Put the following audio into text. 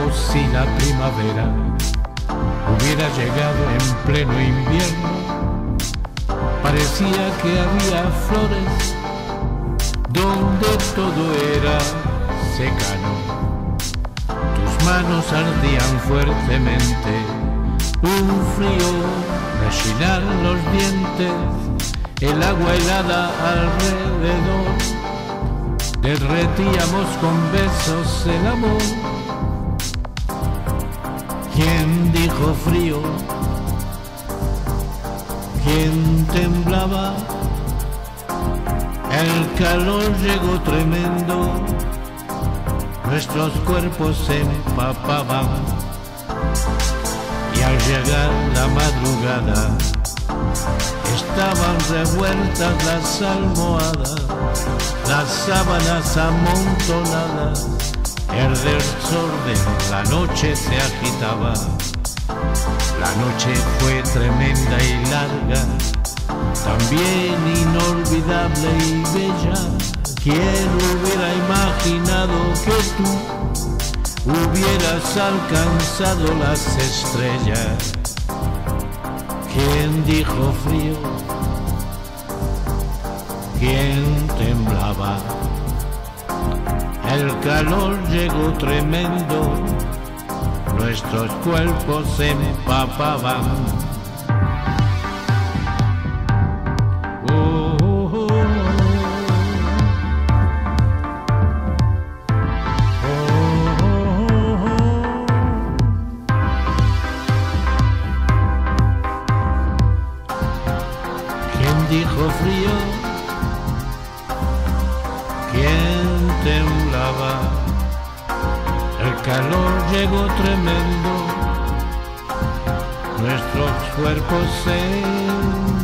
si la primavera hubiera llegado en pleno invierno. Parecía que había flores donde todo era secano. Tus manos ardían fuertemente, un frío rechinar los dientes, el agua helada alrededor. Derretíamos con besos el amor. ¿Quién dijo frío? ¿Quién temblaba? El calor llegó tremendo, nuestros cuerpos se empapaban. Y al llegar la madrugada, estaban revueltas las almohadas, las sábanas amontonadas. El desorden, la noche se agitaba. La noche fue tremenda y larga, también inolvidable y bella. ¿Quién hubiera imaginado que tú hubieras alcanzado las estrellas? ¿Quién dijo frío? ¿Quién temblaba? El calor llegó tremendo, nuestros cuerpos se empapaban. ¿Quién dijo frío? ¿Quién temblaba? El calor llegó tremendo, nuestros cuerpos se